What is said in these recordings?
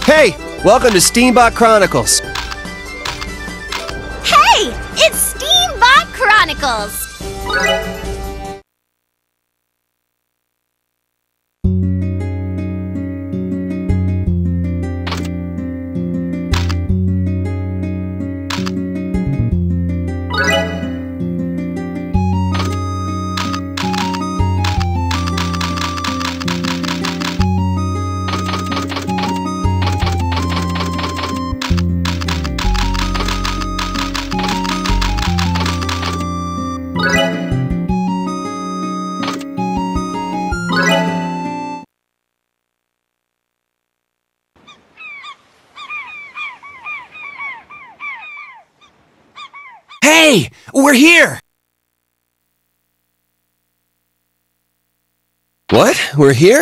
Hey, welcome to Steambot Chronicles. Hey, it's Steambot Chronicles. Hey, we're here! What? We're here?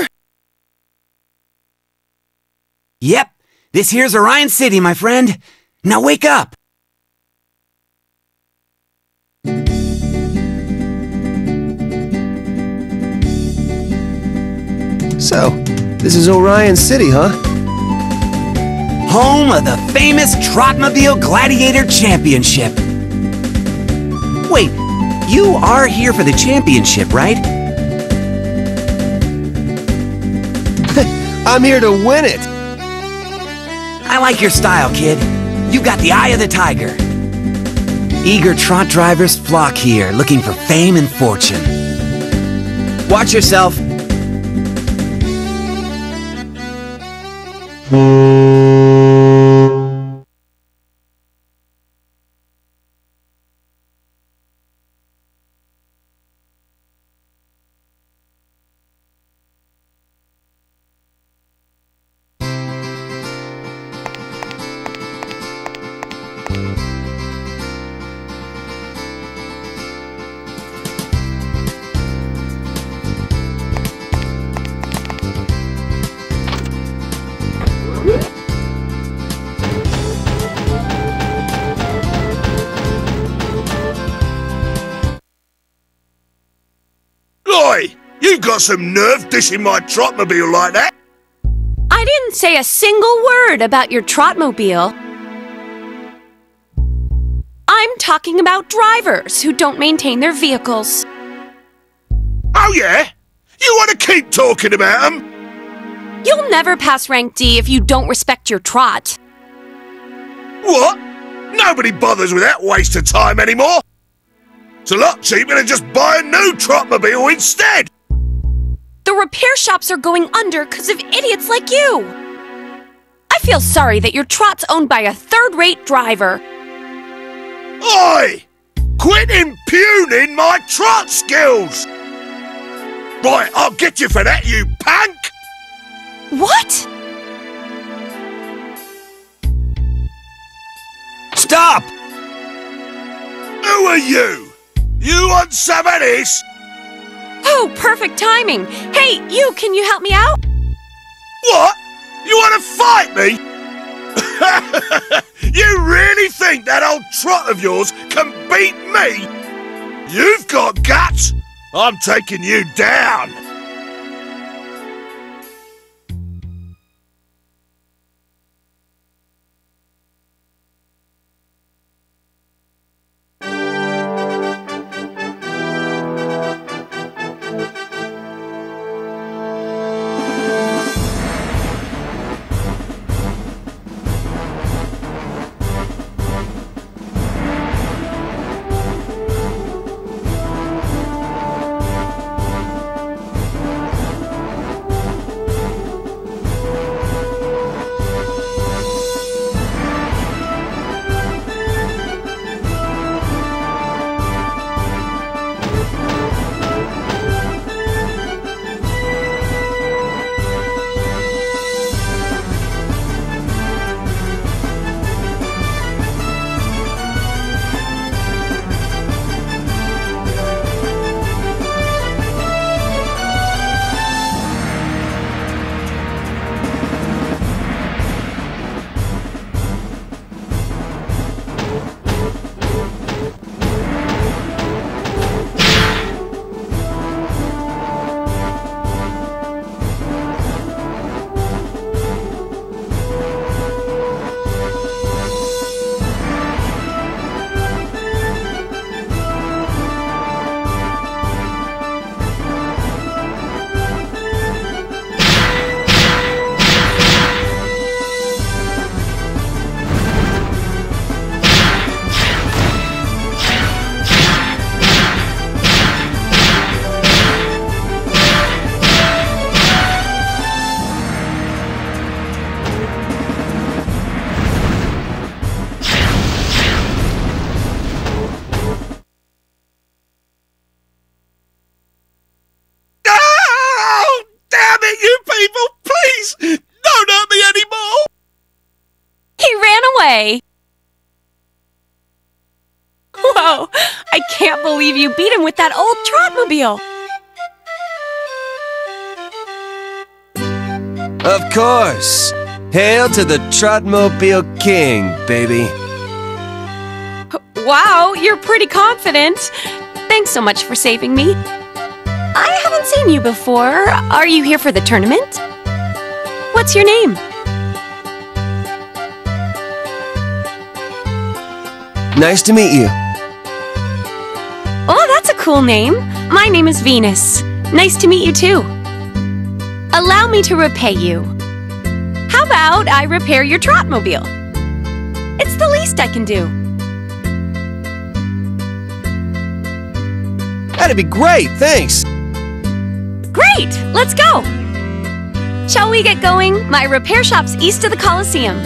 Yep, this here's Orion City, my friend. Now wake up! So, this is Orion City, huh? Home of the famous Trotmobile Gladiator Championship. Wait, you are here for the championship, right? I'm here to win it! I like your style, kid. You got the eye of the tiger. Eager trot drivers flock here, looking for fame and fortune. Watch yourself. Oi! You've got some nerve dishing my Trotmobile like that! I didn't say a single word about your Trotmobile. I'm talking about drivers who don't maintain their vehicles. Oh yeah? You want to keep talking about them? You'll never pass rank D if you don't respect your trot. What? Nobody bothers with that waste of time anymore! It's a lot cheaper to just buy a new Trotmobile instead! The repair shops are going under because of idiots like you. I feel sorry that your trot's owned by a third-rate driver. Oi! Quit impugning my trot skills! Right, I'll get you for that, you punk! What? Stop! Who are you? You want some of this? Oh, perfect timing. Hey, can you help me out? What? You want to fight me? You really think that old trot of yours can beat me? You've got guts. I'm taking you down. say. Whoa! I can't believe you beat him with that old Trotmobile. Of course. Hail to the Trotmobile King, baby. Wow, you're pretty confident. Thanks so much for saving me. I haven't seen you before. Are you here for the tournament? What's your name? Nice to meet you. Oh, that's a cool name. My name is Venus. Nice to meet you too. Allow me to repay you. How about I repair your Trotmobile? It's the least I can do. That'd be great, thanks. Great! Let's go! Shall we get going? My repair shop's east of the Coliseum.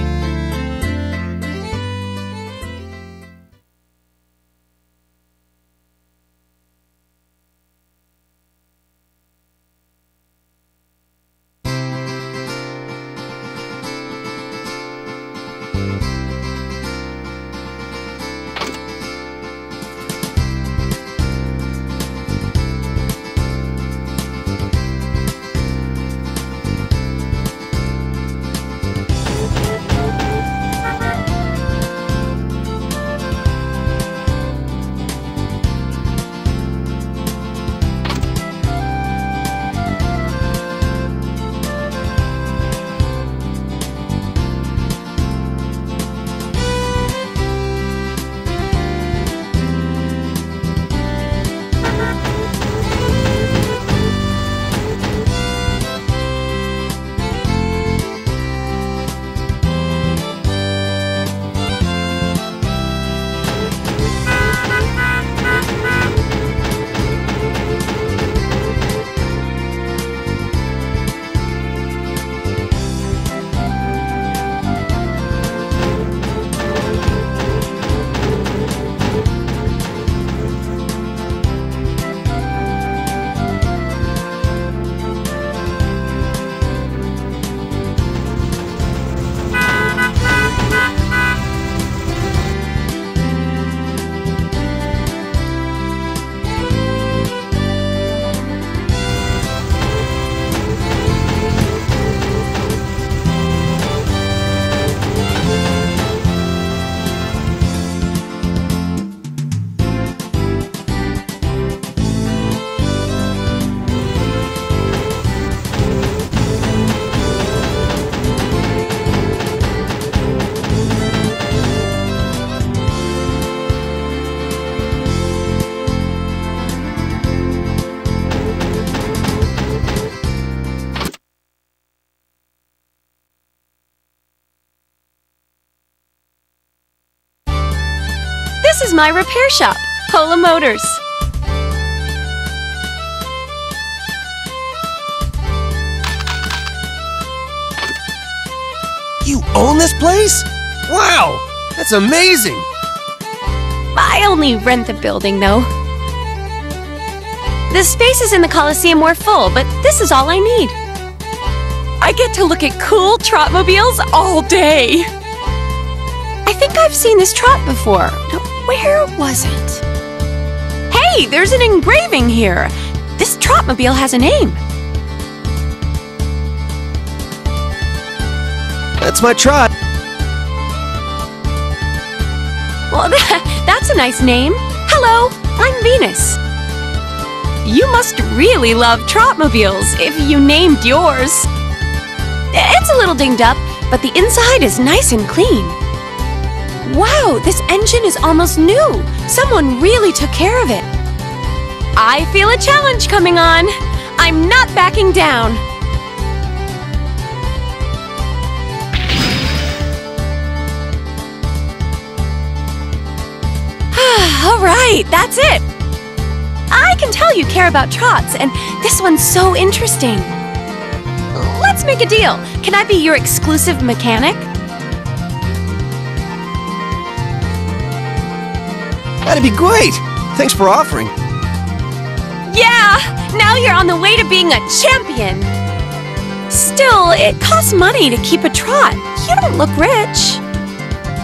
This is my repair shop, Pola Motors. You own this place? Wow, that's amazing. I only rent the building, though. The spaces in the Coliseum were full, but this is all I need. I get to look at cool Trotmobiles all day. I think I've seen this Trot before. Now, where was it? Hey, there's an engraving here. This Trotmobile has a name. That's my Trot. Well, that's a nice name. Hello, I'm Venus. You must really love Trotmobiles if you named yours. It's a little dinged up, but the inside is nice and clean. Wow, this engine is almost new. Someone really took care of it. I feel a challenge coming on. I'm not backing down. All right, that's it. I can tell you care about trots, and this one's so interesting. Let's make a deal. Can I be your exclusive mechanic? That'd be great. Thanks for offering. Yeah, now you're on the way to being a champion. Still, it costs money to keep a trot. You don't look rich.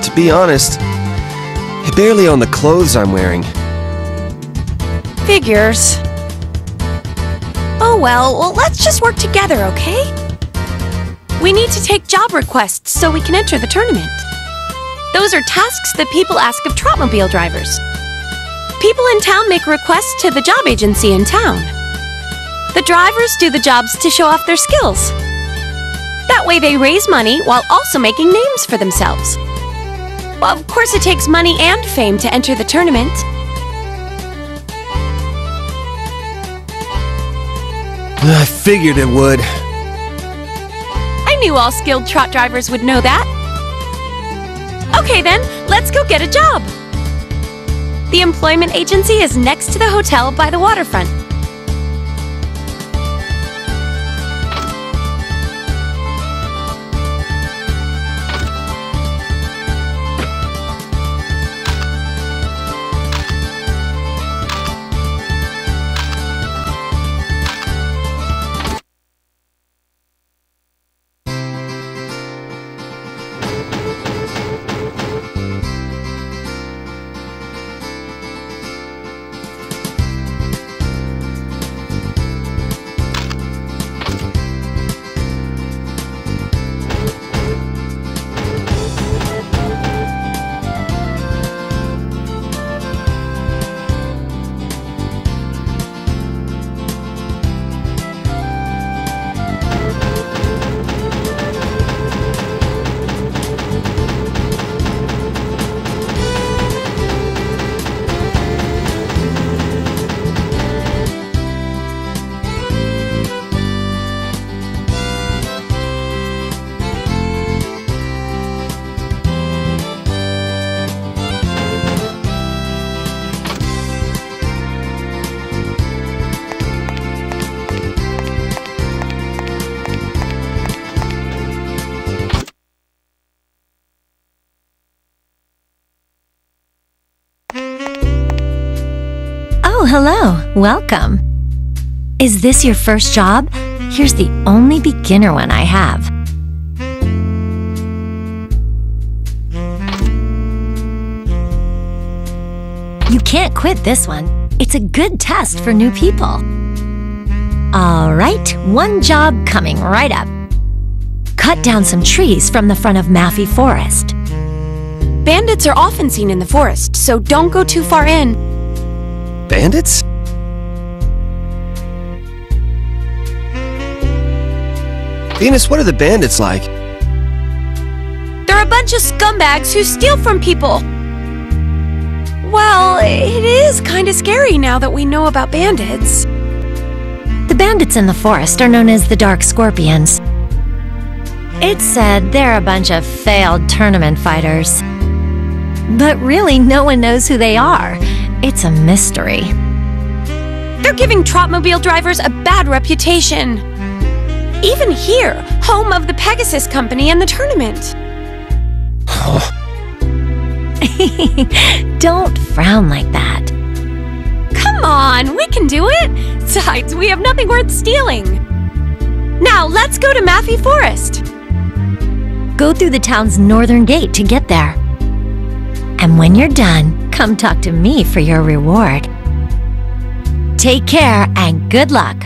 to be honest, I barely own the clothes I'm wearing. Figures. Oh well, let's just work together, okay? We need to take job requests so we can enter the tournament. Those are tasks that people ask of Trotmobile drivers. People in town make requests to the job agency in town. The drivers do the jobs to show off their skills. That way they raise money while also making names for themselves. Well, of course it takes money and fame to enter the tournament. I figured it would. I knew all skilled trot drivers would know that. Okay then, let's go get a job. The employment agency is next to the hotel by the waterfront. Oh, hello. Welcome. Is this your first job? Here's the only beginner one I have. You can't quit this one. It's a good test for new people. All right, one job coming right up. Cut down some trees from the front of Maffey Forest. Bandits are often seen in the forest, so don't go too far in. Bandits? Venus, what are the bandits like? They're a bunch of scumbags who steal from people. Well, it is kind of scary now that we know about bandits. The bandits in the forest are known as the Dark Scorpions. It's said they're a bunch of failed tournament fighters. But really, no one knows who they are. It's a mystery. They're giving Trotmobile drivers a bad reputation. Even here, home of the Pegasus Company and the tournament. Don't frown like that. Come on, we can do it. Besides, we have nothing worth stealing. Now, let's go to Maffey Forest. Go through the town's northern gate to get there. And when you're done, come talk to me for your reward. Take care and good luck.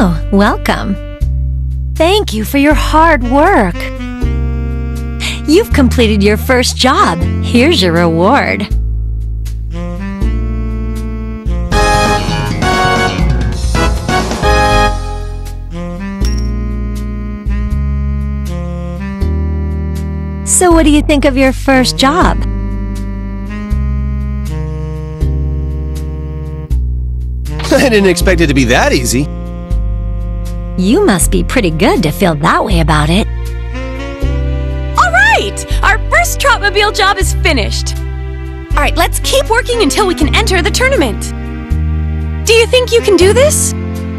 Oh, welcome. Thank you for your hard work. You've completed your first job. Here's your reward. So what do you think of your first job? I didn't expect it to be that easy. You must be pretty good to feel that way about it. All right! Our first Trotmobile job is finished. All right, let's keep working until we can enter the tournament. Do you think you can do this?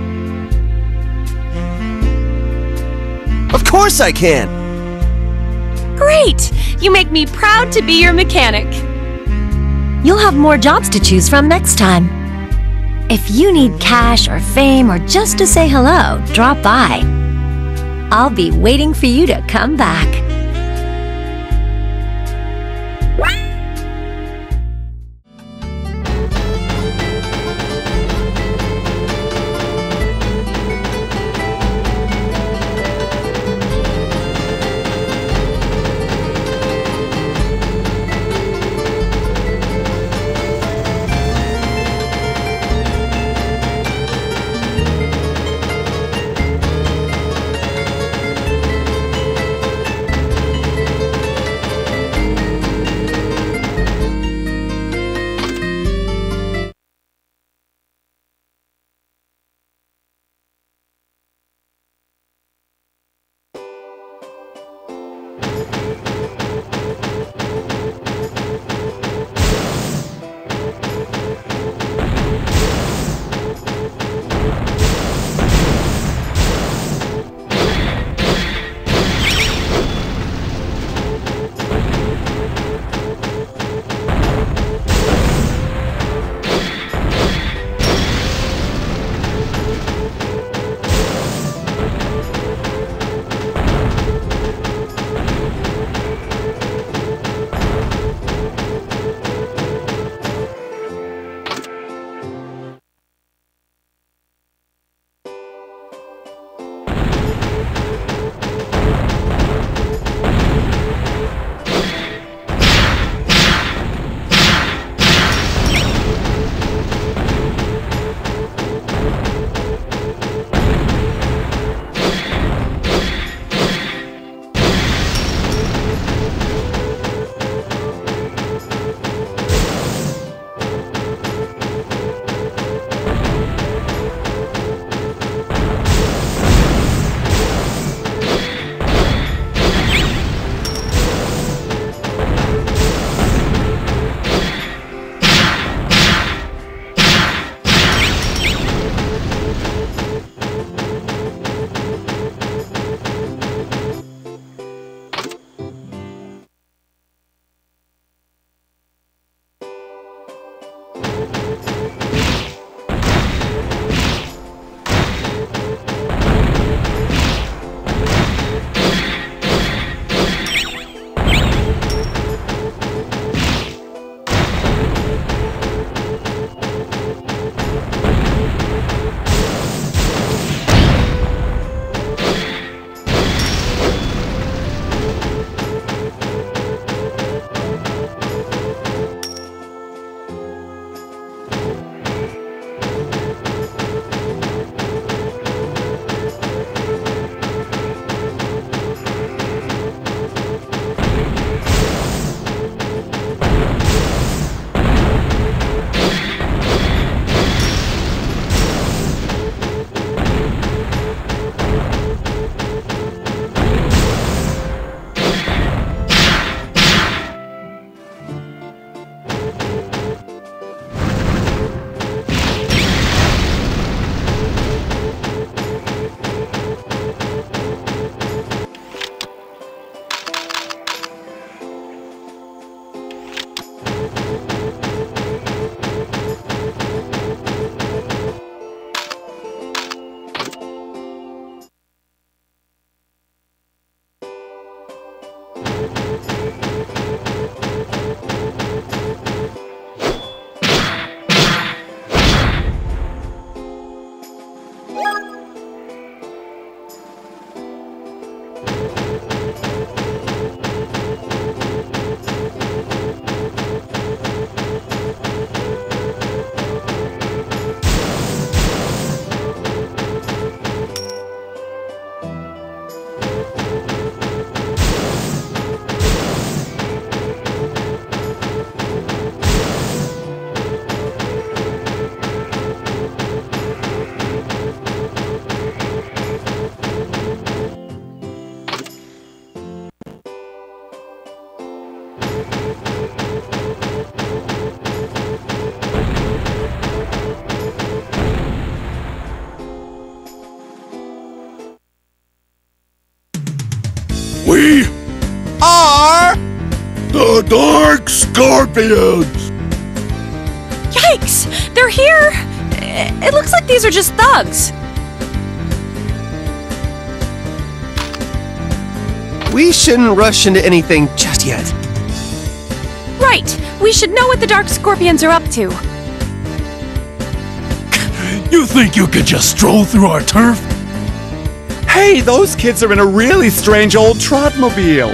Of course I can! Great! You make me proud to be your mechanic. You'll have more jobs to choose from next time. If you need cash or fame or just to say hello, drop by. I'll be waiting for you to come back. We are the Dark Scorpions! Yikes! They're here! It looks like these are just thugs. We shouldn't rush into anything just yet. Right! We should know what the Dark Scorpions are up to. You think you could just stroll through our turf? Hey, those kids are in a really strange old trotmobile.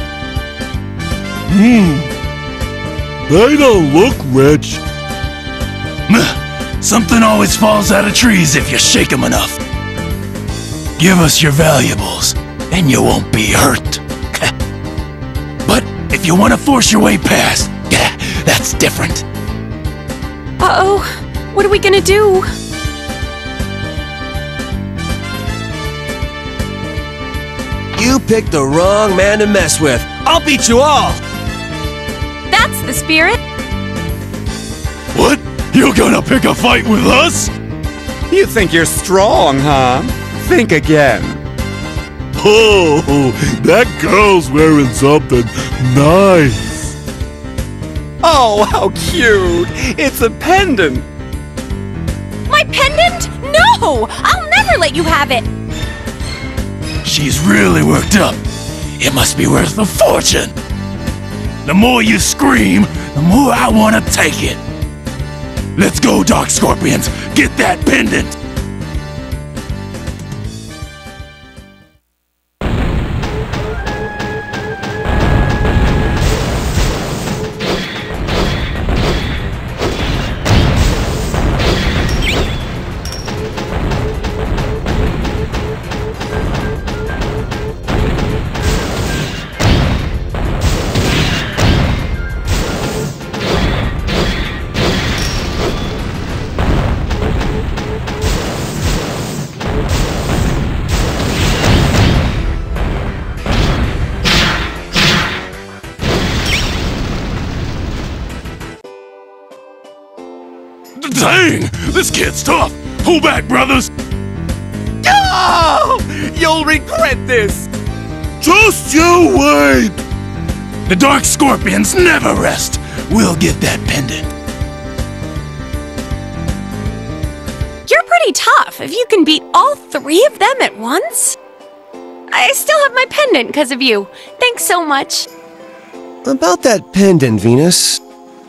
They don't look rich. Something always falls out of trees if you shake them enough. Give us your valuables, and you won't be hurt. But if you want to force your way past, that's different. Uh-oh. What are we gonna do? You picked the wrong man to mess with. I'll beat you all. That's the spirit. What? You gonna pick a fight with us? You think you're strong, huh? Think again. Oh, that girl's wearing something nice. Oh, how cute! It's a pendant! My pendant? No! I'll never let you have it! She's really worked up. It must be worth a fortune. The more you scream, the more I want to take it. Let's go, Dark Scorpions. Get that pendant. Dang! This kid's tough! Pull back, brothers! Oh! You'll regret this! Just you wait! The Dark Scorpions never rest! We'll get that pendant. You're pretty tough if you can beat all three of them at once. I still have my pendant because of you. Thanks so much. About that pendant, Venus.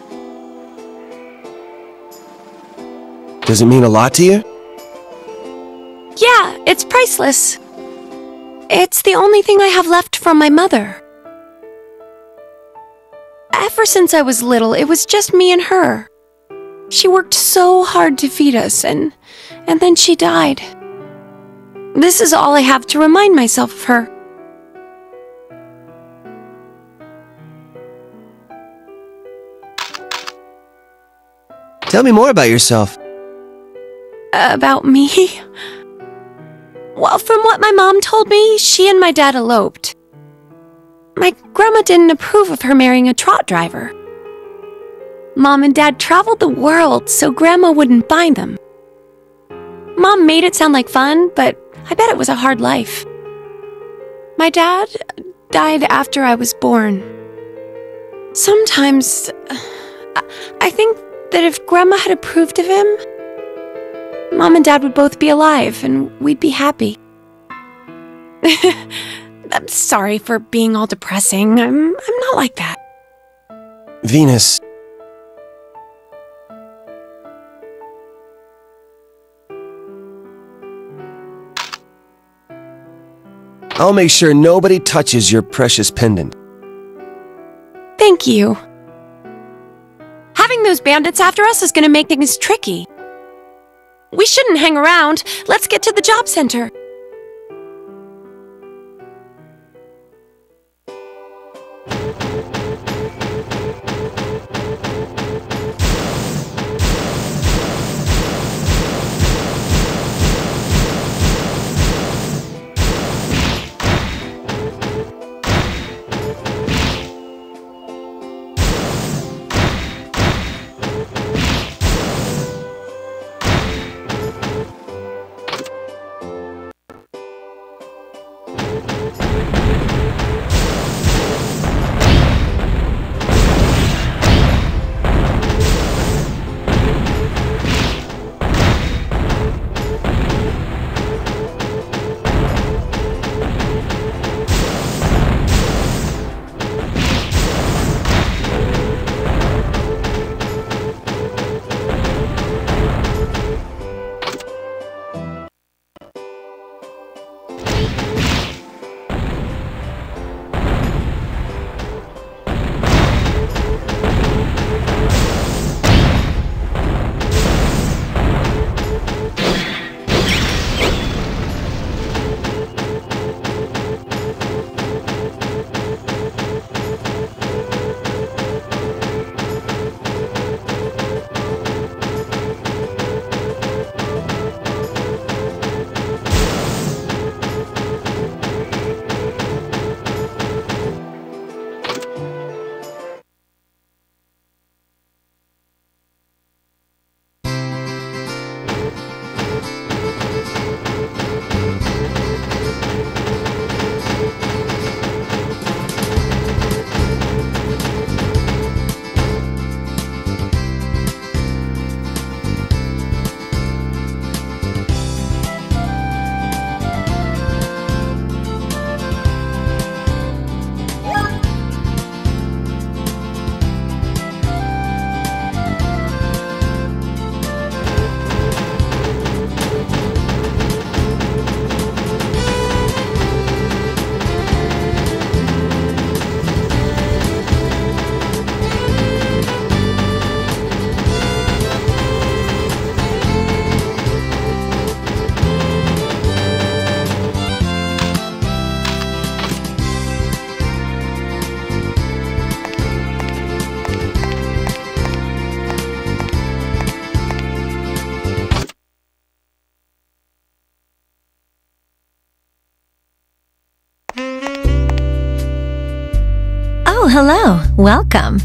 Does it mean a lot to you? Yeah, it's priceless. It's the only thing I have left from my mother. Ever since I was little, it was just me and her. She worked so hard to feed us, and then she died. This is all I have to remind myself of her. Tell me more about yourself. About me? Well, from what my mom told me, she and my dad eloped. My grandma didn't approve of her marrying a trot driver. Mom and Dad traveled the world so Grandma wouldn't bind them. Mom made it sound like fun, but I bet it was a hard life. My dad died after I was born. Sometimes, I think that if Grandma had approved of him, Mom and Dad would both be alive, and we'd be happy. I'm sorry for being all depressing. I'm not like that. Venus. I'll make sure nobody touches your precious pendant. Thank you. Having those bandits after us is gonna make things tricky. We shouldn't hang around. Let's get to the job center. Oh, hello. Welcome.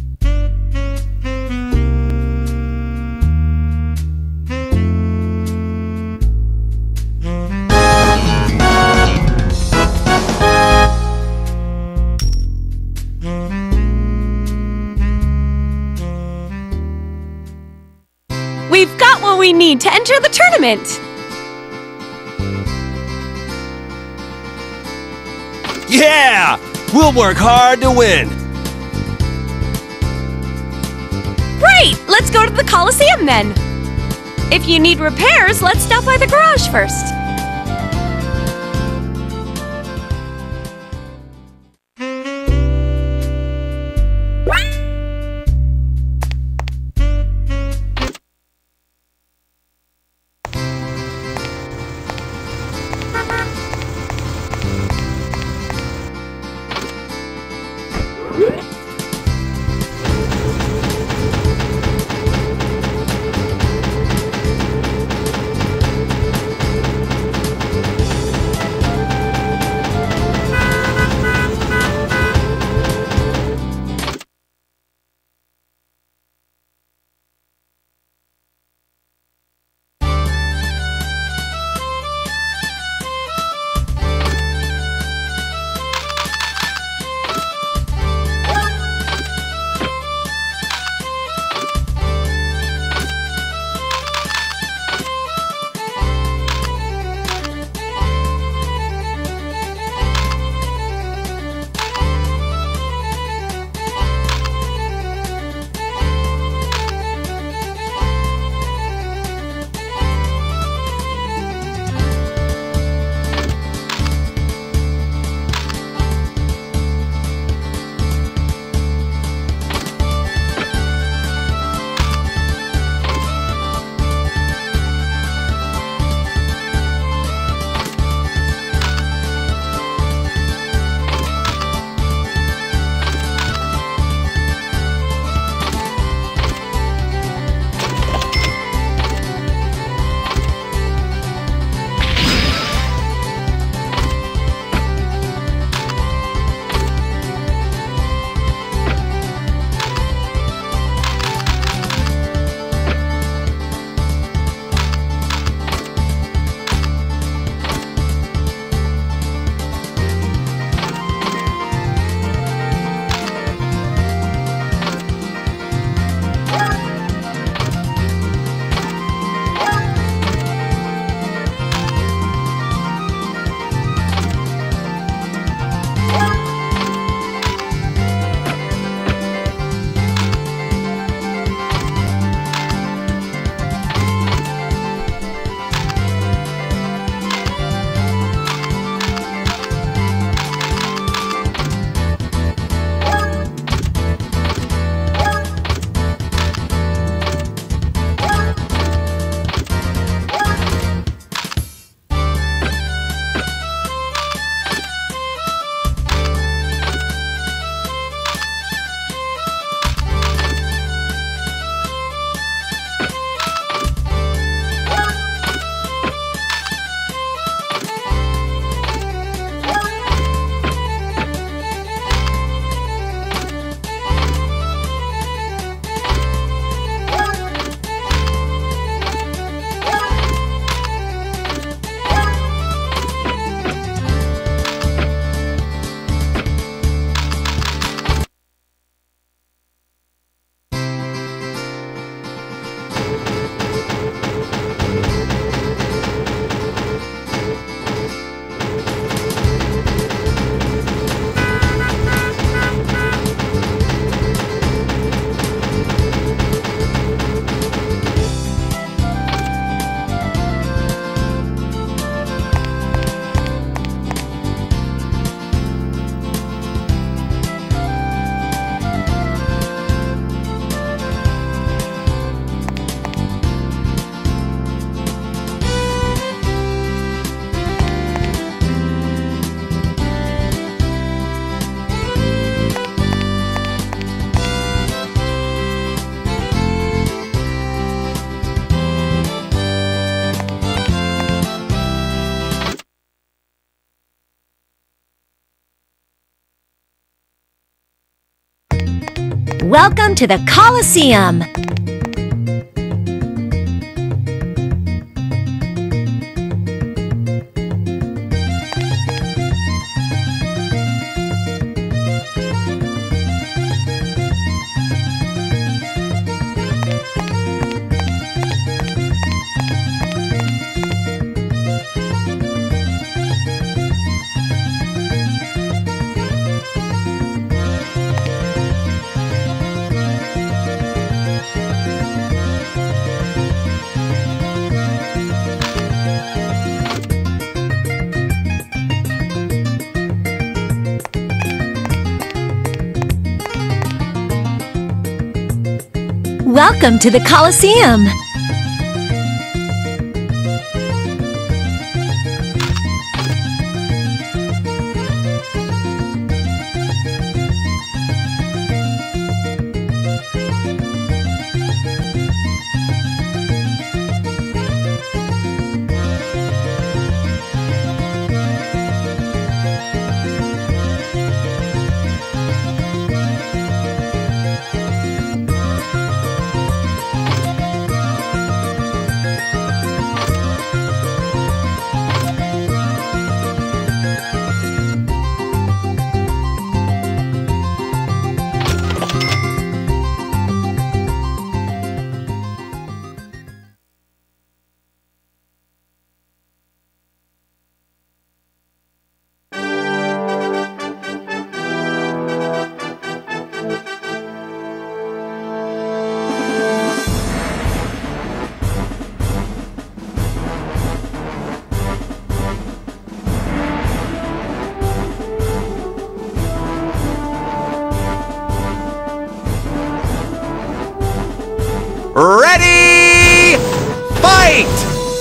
We've got what we need to enter the tournament! Yeah! We'll work hard to win! Great! Let's go to the Coliseum then! If you need repairs, let's stop by the garage first. Welcome to the Coliseum! Welcome to the Coliseum! Ready! Fight!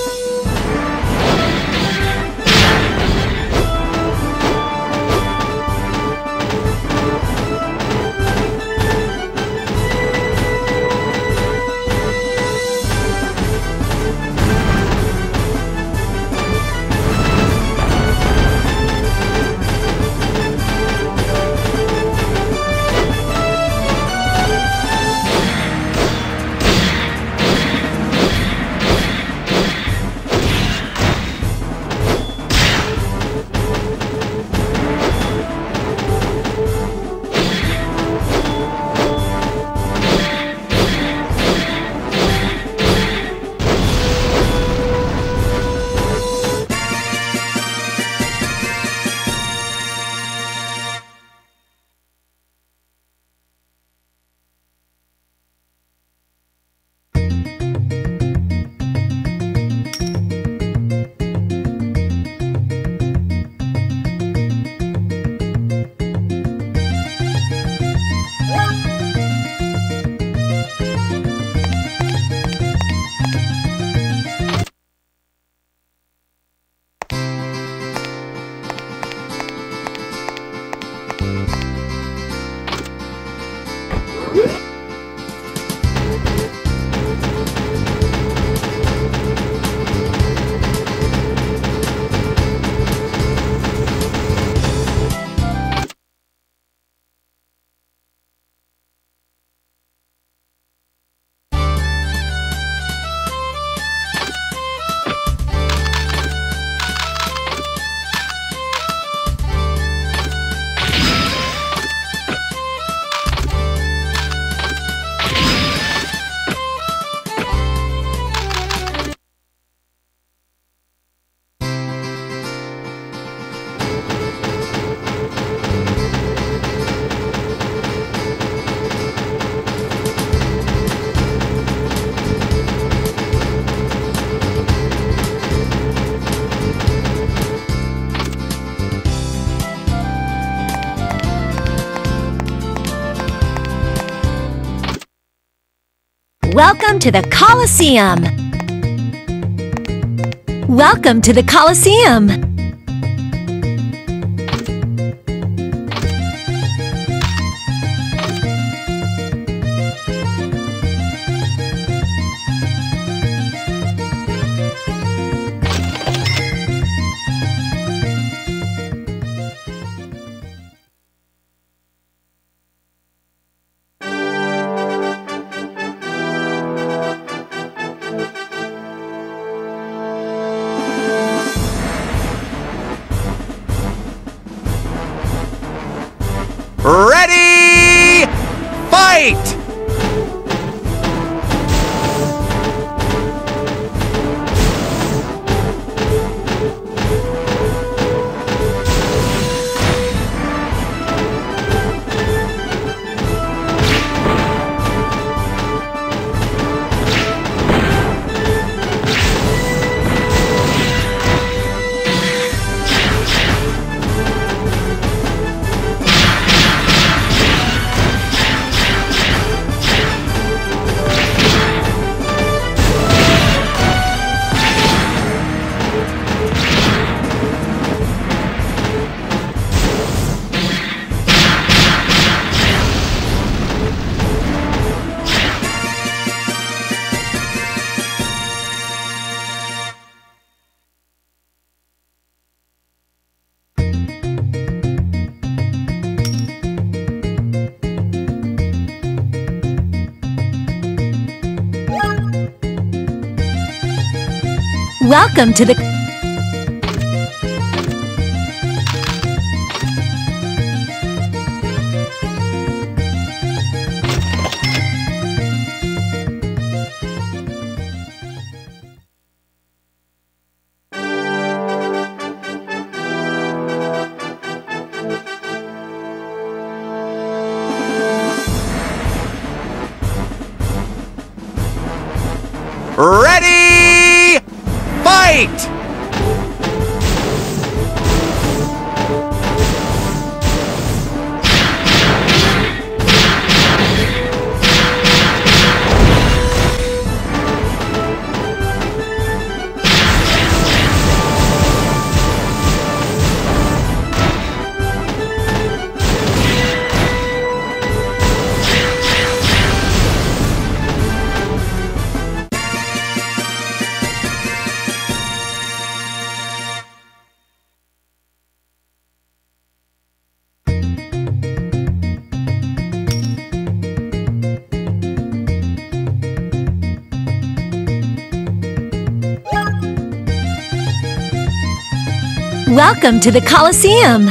Welcome to the Coliseum! Welcome to the Coliseum! Ready, fight! Welcome to the... Ready, fight! Welcome to the Coliseum.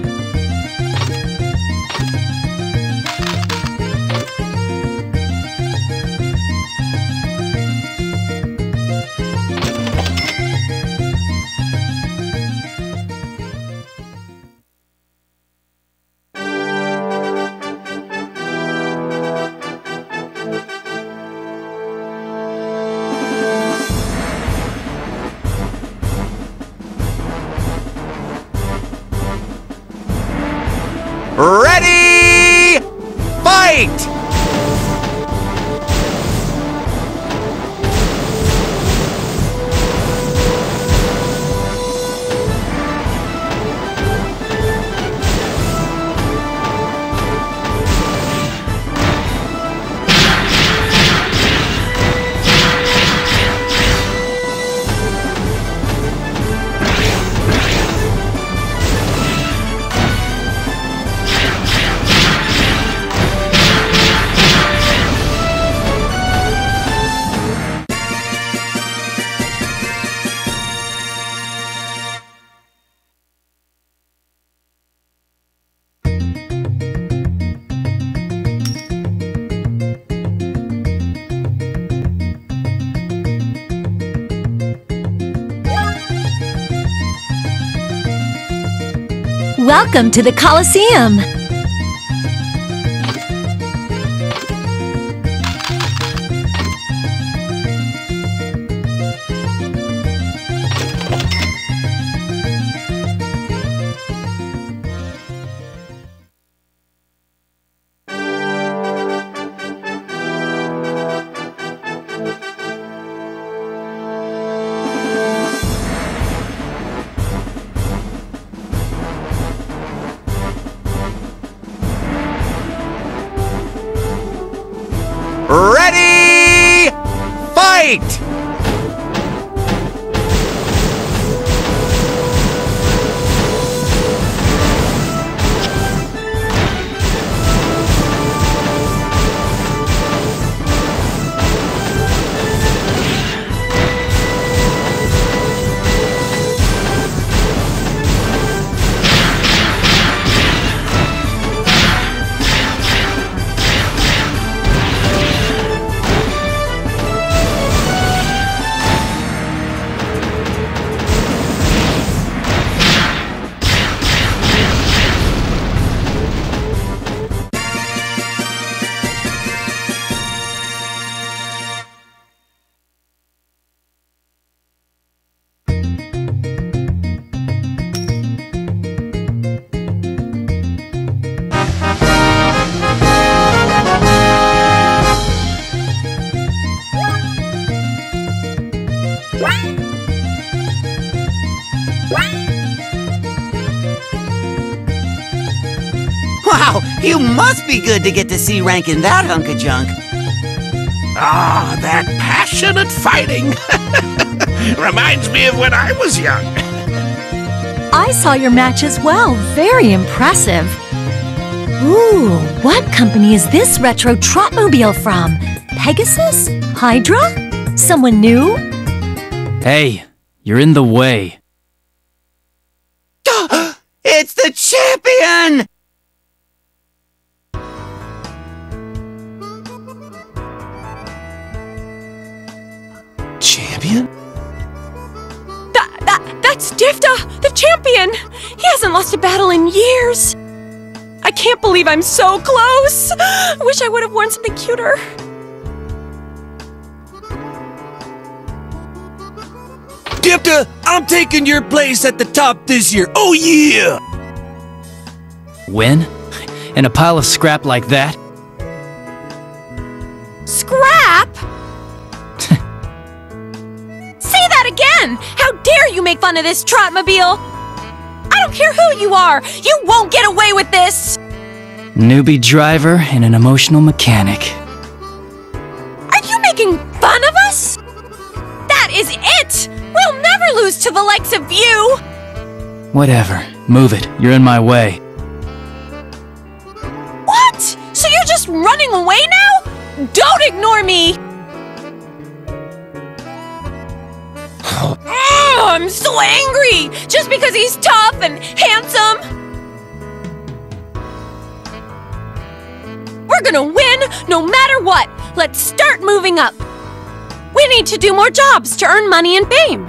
Ready, fight! Welcome to the Coliseum. Ready, fight! Wow, you must be good to get to C rank in that hunk of junk. Ah, that passionate fighting. Reminds me of when I was young. I saw your match as well. Very impressive. Ooh, what company is this retro Trotmobile from? Pegasus? Hydra? Someone new? Hey, you're in the way. It's the champion! Champion? That's Difta, the champion! He hasn't lost a battle in years! I can't believe I'm so close! I wish I would have worn something cuter. Difta, I'm taking your place at the top this year. Oh yeah! Win? In a pile of scrap like that? Scrap? Say that again! How dare you make fun of this Trotmobile! I don't care who you are! You won't get away with this! Newbie driver and an emotional mechanic. Are you making fun of us? That is it! We'll never lose to the likes of you! Whatever. Move it. You're in my way. What? So you're just running away now? Don't ignore me! Oh, I'm so angry! Just because he's tough and handsome! We're gonna win no matter what! Let's start moving up! We need to do more jobs to earn money and fame!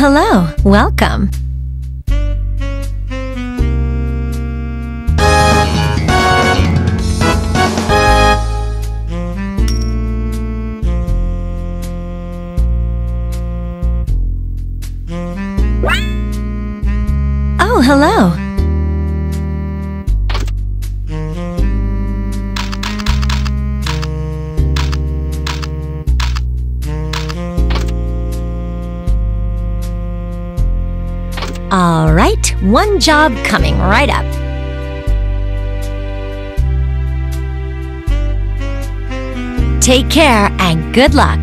hello. Welcome. Oh, hello. All right, one job coming right up. Take care and good luck.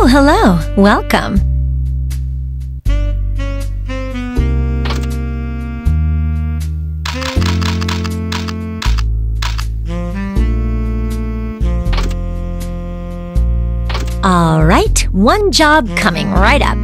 hello. Welcome. All right, one job coming right up.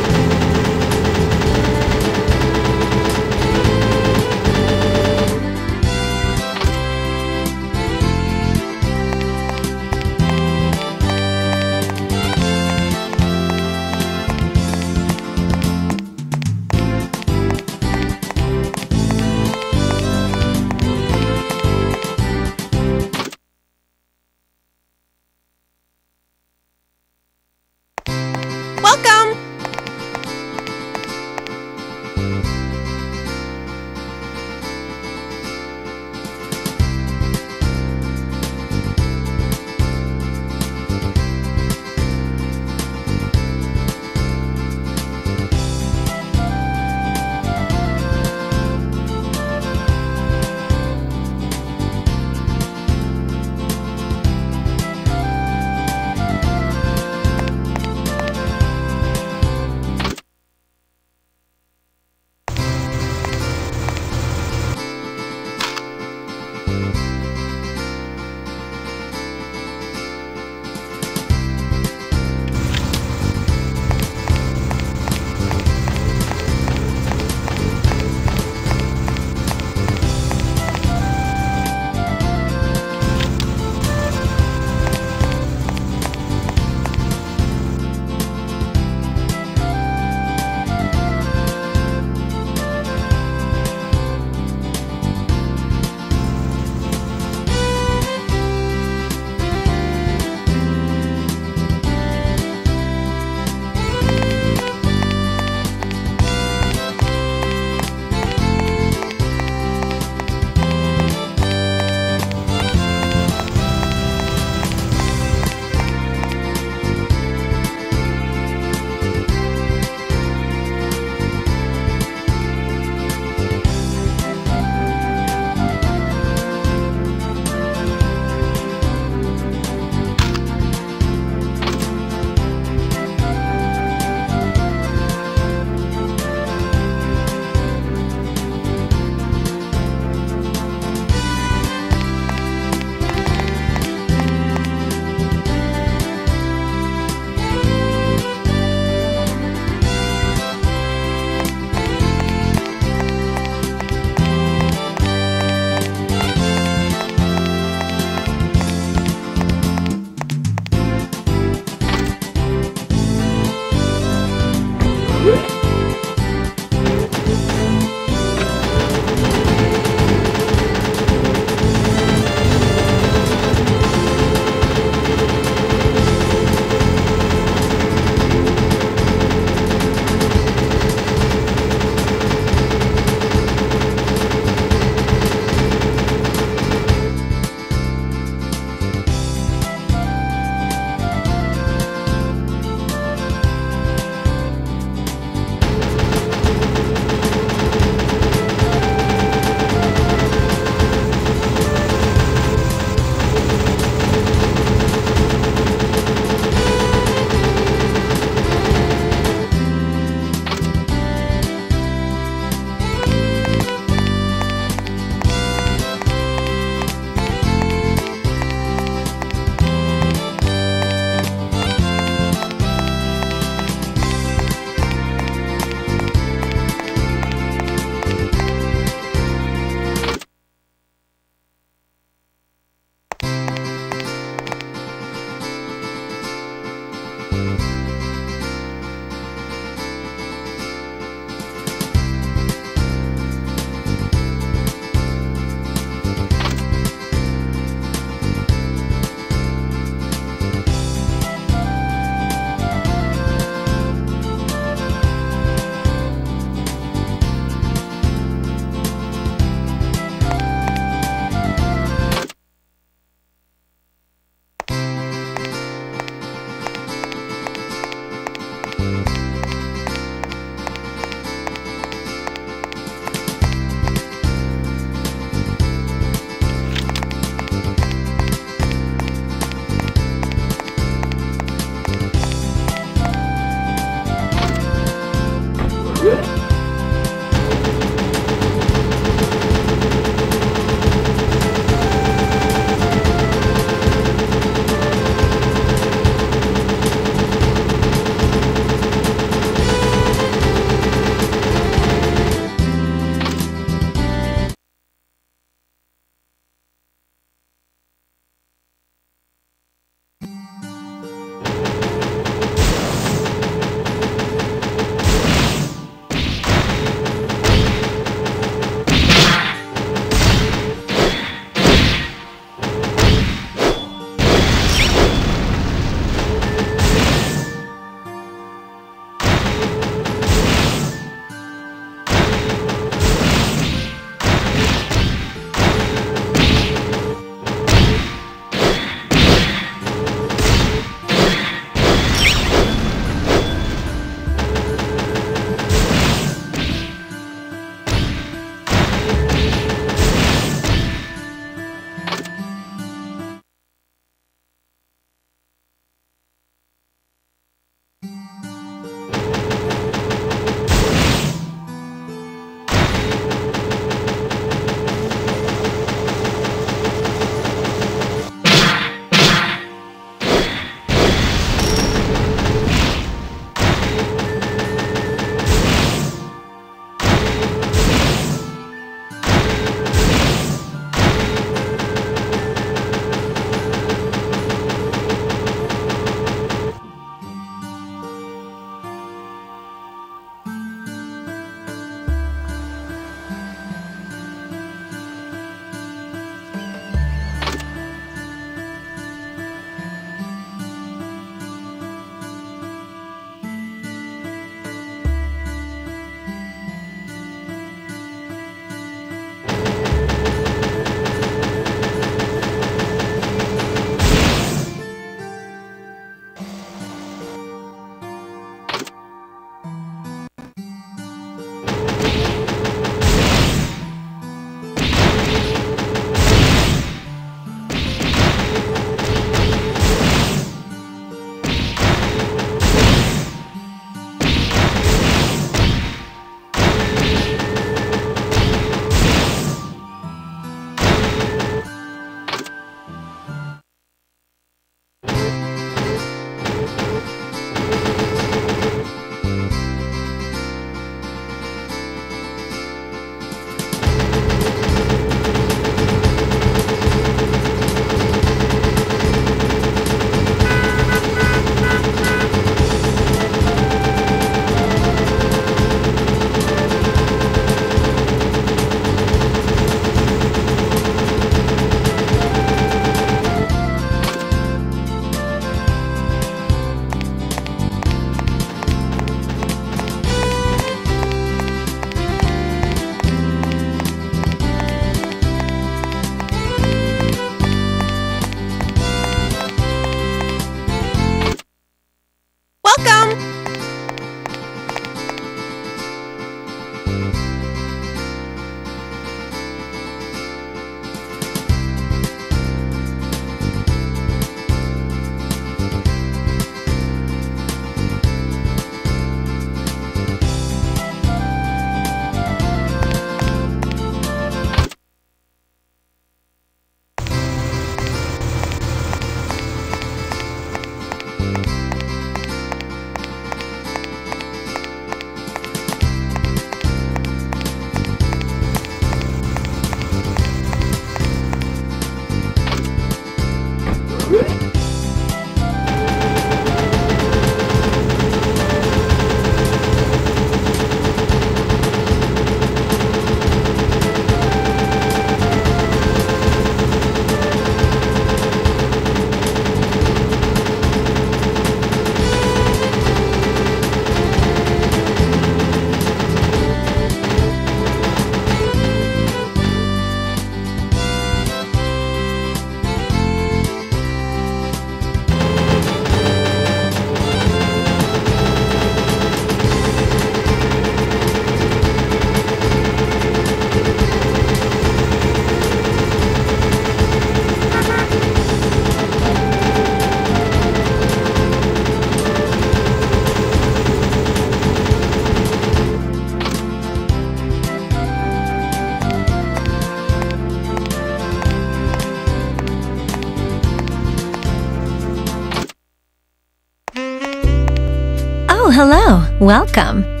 hello. Welcome.